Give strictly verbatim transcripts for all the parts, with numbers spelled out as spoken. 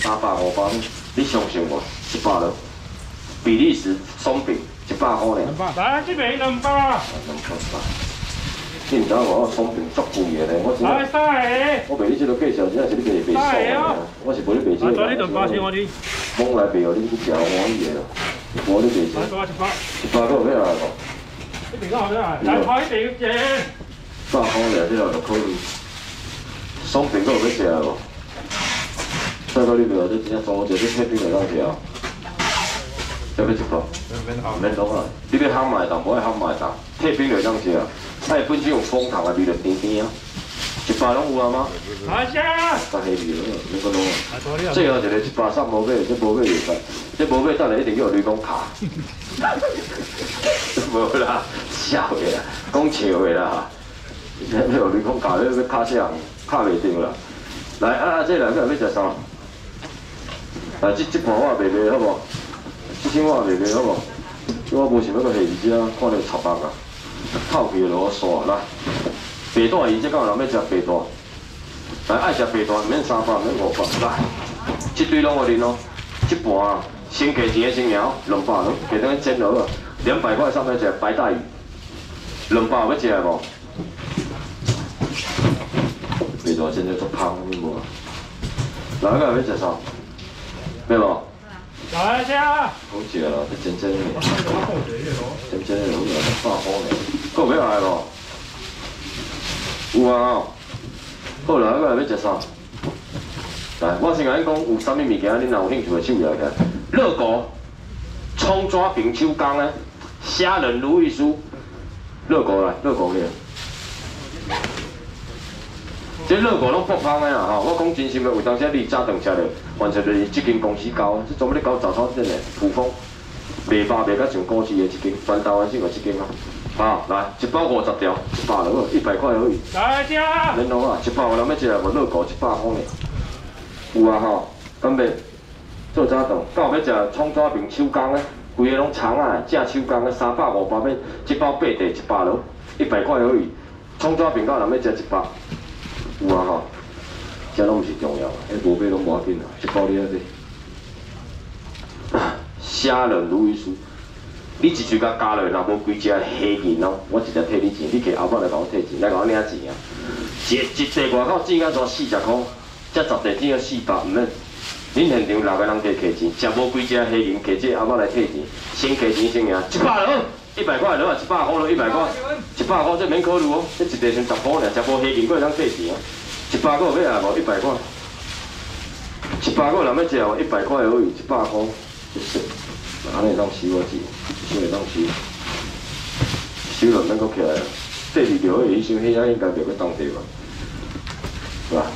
三百五包，你相信我，一百了。比利时松饼一百块呢。 来，这边两百。 两百八。你唔知我松饼足贵的咧，我真。 来三个。 我卖你这个介绍，真系是你卖卖爽的。我是卖你卖这个。 来，你两百先我你。 蒙来卖哦，你去食欢喜的啦。我你卖这。 来，多一百。 一百个有咩来无？ 一边好咩来？来，开一边先。 百块咧，这个就可以。松饼个有要食无？再到你卖，这真正做者，这铁饼来当食。要不要一包？免弄啊！你要烘麦当，无爱烘麦当，铁饼来当食啊！哎，本身用蜂糖啊，味就甜甜啊。一百拢有啊吗？ 来下。 加黑味了，你个弄啊！最后一个一百三无买，这无买袂使，这无买等下一定要有雷公卡。无啦，笑的啦，讲笑的啦。要有雷公卡，要要卡啥？卡袂定啦。来啊，这两个要食啥？来，这这盘我卖卖好无？这箱我卖卖好无？我无想要个下二只，看到插白啊，透气落刷来。白带伊这敢有人要食白带？来爱食白带，免三百，免五百，来，这堆拢我啉咯。这盘啊，先价钱的先苗，两百咯，给等煎落啊，两百块上面食白带鱼，两百要食的无？白带现在做香，你无？来，个要食啥？要无？ 来下。 好食啦，这真真的，真真的有两百块呢，够要来无？有啊，好啦，个要食啥？来，我先甲你讲，有啥物物件，恁若有兴趣的手摇起来。热狗、葱抓饼手工的虾仁如意酥，热狗来，热狗去。这热狗拢爆香的啊！吼，我讲真心的，有当时你早顿食着，完全就是这间公司搞，这专门咧搞早餐店的普丰，卖肉卖甲像股市的一间，全台湾只有一间啊。好，来一包五十条，一百了，一百块而已。 来吃。 恁拢啊，一包有人要食无？热狗一百块呢。有啊吼，敢袂？做早顿，敢有要食葱抓饼手工的？规个拢长啊，正手工的，三百五百面，一包八块一百了，一百块而已。葱抓饼敢有人要食一百？有啊吼，这拢毋是重要，迄无买拢无要紧啦，一包你啊这。虾仁如意酥，你一嘴甲加落，若无几只虾仁哦，我直接退你钱，你摕后摆来甲我退钱，来甲我领钱啊！一一地外口挣甲抓四十块，才十地挣要四百，毋免。恁现场六个人加摕钱，食无几只虾仁，摕这后摆来退钱，先摕钱先赢，一百了。一百块了，一百块了，一百块，一百块这免考虑哦，这一地算十块尔，食无虾仁，佫会当退钱啊！一百个要来无？一百块，一百个人要食无？一百块而已，一百块，就是，安尼当收我钱，收会当收，收了免佫起来啦。第二条迄箱，迄仔应该袂佫当地吧？是吧？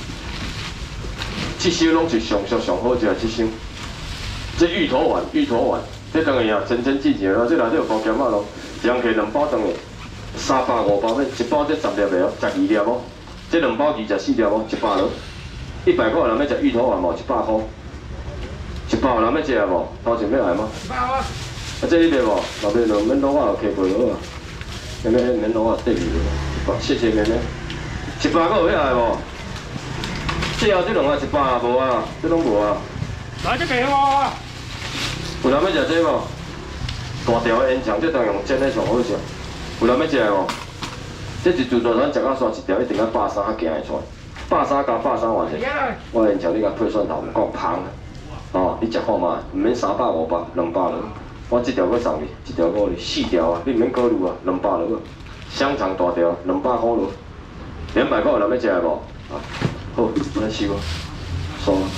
这箱拢是上上上好食，这箱，这芋头丸，芋头丸。这当然啊，真真季节咯，这内底有包咸仔咯，一人摕两包当的，三百五包面，一包这十粒的哦，十二粒哦，这两包二十四粒哦，一百咯，一百块有人要食芋头丸无？一百块，一百有人要食啊无？头前要来吗？一百啊！啊，这你卖无？若卖就免攞我客过好啊，免免免攞我对面咯，谢谢免免，一百个有要来无？最后这两个一百啊无啊，这拢无啊。 来这边哦。 有人要食这无？大条的烟肠，这当用煎的上好食。有人要食无？这一自助餐食到刷一条，一定要百三才行会出。百三加百三偌济？我烟肠你甲配蒜头，唔够香。哦，你食看嘛，唔免三百五百，两百了。我这条搁送你，一条搁你，四条啊，你唔免考虑啊，两百了。香肠大条，两百块了。两百块有人要食无？啊，好，我来收啊，收啊。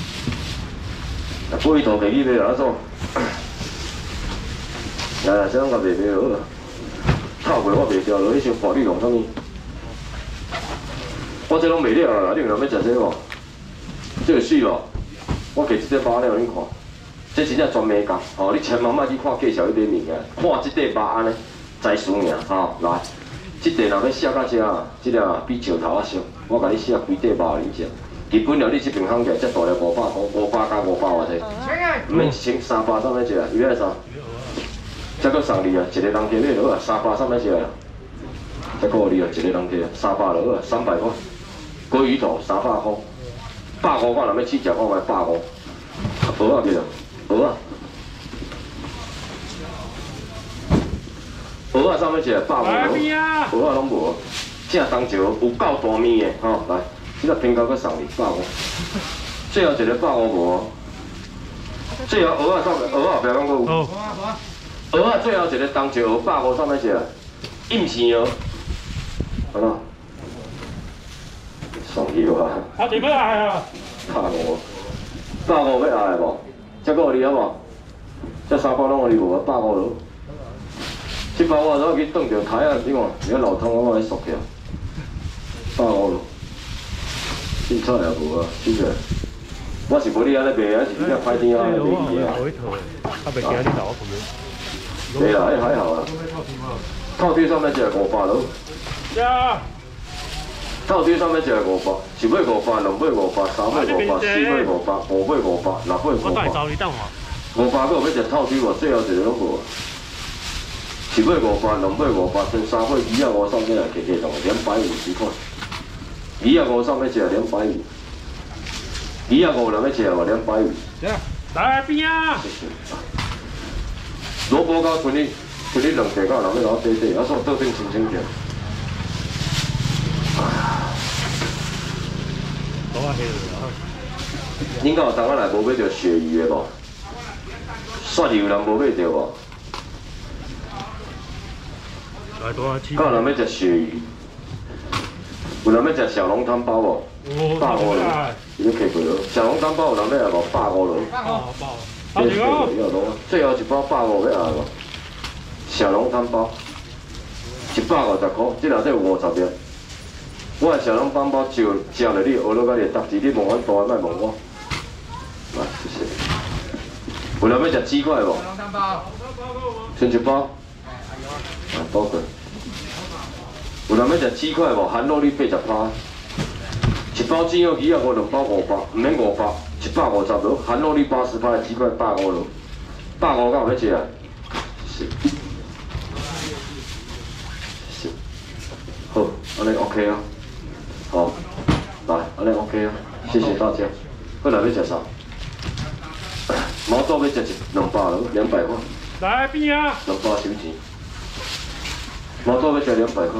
龟头摕去买哪做？来来，这两个卖卖好啦。透过我卖掉了，你先看你弄啥物？我这拢卖了啦，你有人要食这无？这个水咯，我摕这个包了恁看，这真正专卖工哦。你千万莫去看介绍迄个物件，看这块肉安尼才输尔吼。来，这块若要写到这啊，这个比石头啊俗，我甲你写规块肉恁食。基本了，你这边行起来，这大了五百块，五百加五百偌济，唔免一千三百三要食啊，伊要啥？再搁送你啊，一个人摕买落啊，三百三要食啊，再搁你啊，一个人摕三百落啊，三百块。鲑鱼头三百块， 百五，我若要试食，我买百五。蚵仔几啊？蚵仔。蚵仔上面写百五，蚵仔拢无。正当石有够大面的，吼、来，这个平高搁送你百五。最后一个百五无。最后蚵仔上面，蚵仔后壁讲搁有。蚵仔最后一个当石有百五上面写硬生蚵，好喏。送你啊！ 我哋要嗌啊！ 百五，百五要嗌无？这个有你好无？这三包拢有你无？百五咯。这包我都去冻着台啊，你看，你个老汤我来熟起来。百五咯。凊彩也无啊，真个。我是无你安尼卖啊，是你遐歹天啊，卖伊啊。 啊，袂惊你头咁樣。 对啦，迄还好啦。套堆上面只五百咯。 呀！ 套堆上面只五百，一尾五百，两尾五百，三尾五百，四尾五百，五尾五百，六尾五百。 我帶走你等我。 五百个要食套堆无，最後一個攏無。一尾五百，兩尾五百，剩三尾二啊五上面來加加同兩百五十塊。二啊五上面只兩百五。二啊五兩尾只話兩百五。 來邊啊！ 蘿蔔糕剩你剩你兩塊到人要攞短短，啊，所倒轉清清點。 講下氣啦。 恁敢有當仔內無買到鱈魚的無？鱈魚有人無買到無？ 來多下黐。 敢有人要食鱈魚？有人要食小籠湯包無？百五咯，已經客過咯。小籠湯包有人要來無？百五咯。 哦，包。 好幾個。最後一包百五要來無？小籠湯包，一百五十塊，這內底有五十粒。我的小籠湯包就食落你學落甲你答字，你問阮大個，莫問我。來，謝謝。有人要食雞塊無？先一包。啊，包過。有人要食雞塊無？含肉率八十趴。一包雞肉魚啊，我兩包五百，唔免五百，一百五十咯。含肉率八十趴的雞塊百五咯。百五敢有要食啊？是。是。好，安尼 OK 啊。好，來，安尼 OK 啊，謝謝大家。過來要食啥？毛豆要食一兩百咯，兩百塊。 來邊啊！ 兩百收錢。毛豆要食兩百塊。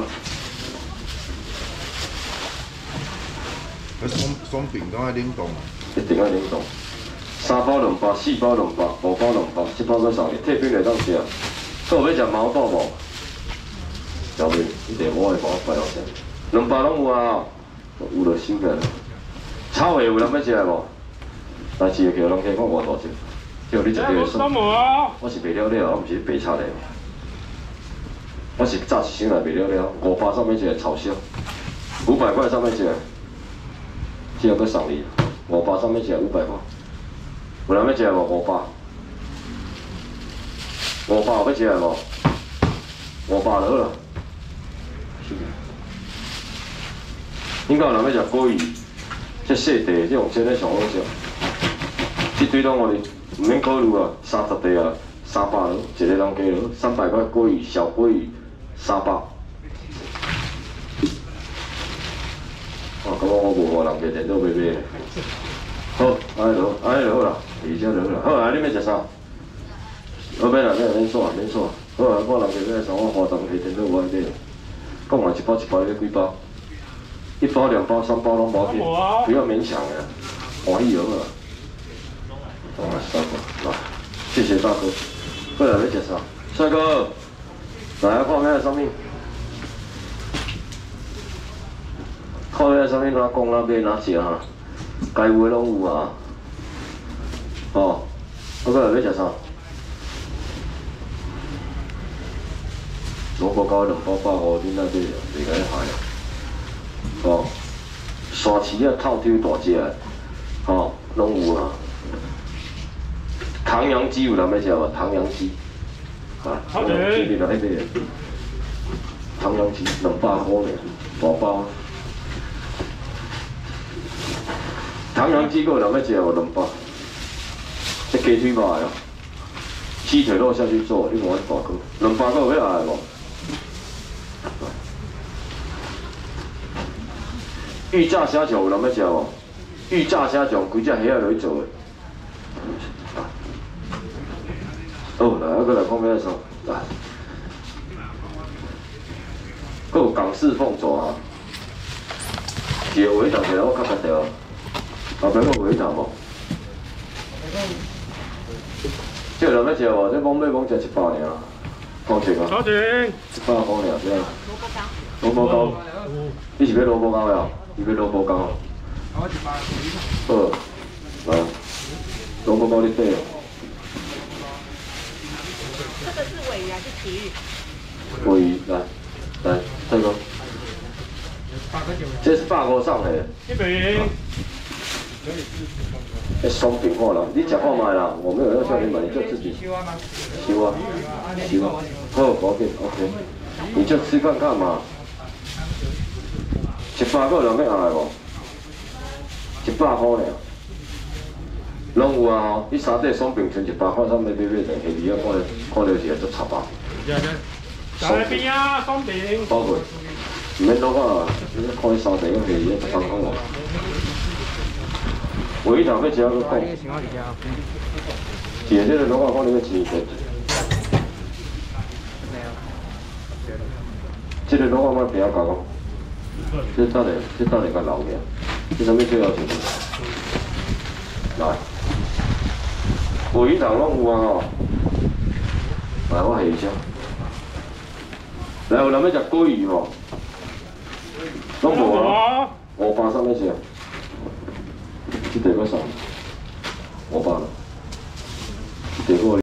那鬆鬆餅都要冷凍啊？ 一定要冷凍。三包兩百，四包兩百，五包兩百，七包再送你，退冰來當食。過有要食毛豆無？後面一定我會幫我擺落去。兩包攏有啊。有就收起來。炒蝦有人要食無？但是叫人客講偌大隻，叫你食着會爽。我是賣了了，我毋是白炒的。我是炸一箱來賣了了，五百上面一個炒燒，五百塊上面一個，這個要送你。五百上面一個五百塊，有人要食無？五百，五百有要食無？五百就好啦。應該有人要食鮭魚，即細地，即用錢咧上好食。這堆攏我哋唔免考慮啊，三十地啊，三百咯，一個人加咯，三百塊鮭魚，小鮭魚，三百。啊，咁我無互人家電腦買買。好，安尼就好，安尼就好啦，而且就好啦。好啊，你要食啥？好買啦，買免鎖，免鎖。好啊，我人家買啥，我花錢下電腦我愛買。講完一包一包，你幾包？一包、兩包、三包攏無緊，不要勉強的，歡喜就好啦。啊，三個，來，謝謝大哥。過來要食啥？帥哥，來看咩啥物？看咩啥物？哪講哪買哪食哈？該有的攏有啊。哦，我過來要食啥？蘿蔔糕兩包百五，恁那啲袂該害。哦，沙市啊，透抽大隻的，吼，攏有啊。唐揚雞有人要食無？唐揚雞，啊，唐揚雞你來迄個，唐揚雞兩百塊呢，大包。唐揚雞有人要食無？兩百，這雞腿肉的哦，雞腿肉下去做，你看我大個，兩百個有要來無？玉炸蝦球有人要食無？ 预炸虾种几只虾仔落去做的。哦，来，啊，搁来讲咩说？来，搁有港式凤爪啊，是有尾头的，我较觉着。后壁搁有尾头无？这人要食无？这懵买懵食一百尔，多钱啊？ 多钱？ 一百块尔，这样。萝卜糕。你是要萝卜糕呀？你要萝卜糕？好，来，萝卜糕你对。 这个是尾鱼还是旗鱼？ 尾鱼，来，来，这个。这是百五送的。 一百元。 哎，松饼看啦，你吃看卖啦，我没有要叫你买，你就自己修啊，修啊，修啊，好，搞定 ，OK， 你就吃看看嘛。一百个人要爱无？一百块尔，拢有啊吼！你三块松饼存一百块，咱买买买来，下面啊看着看着是会足插吧。 来边啊，松饼。 包括，唔免攞啊，你看伊三块个下面啊，十公公哦。尾头要食个讲，姐这个的话，可能要钱贵。这个的话，我不要讲。这等下，这等下甲留个，这啥物最要钱？来，尾头拢有啊吼。来，我下一下。来，有人要食鲑鱼无？拢无啊？五百三要食。这地要送，我罢了。这个。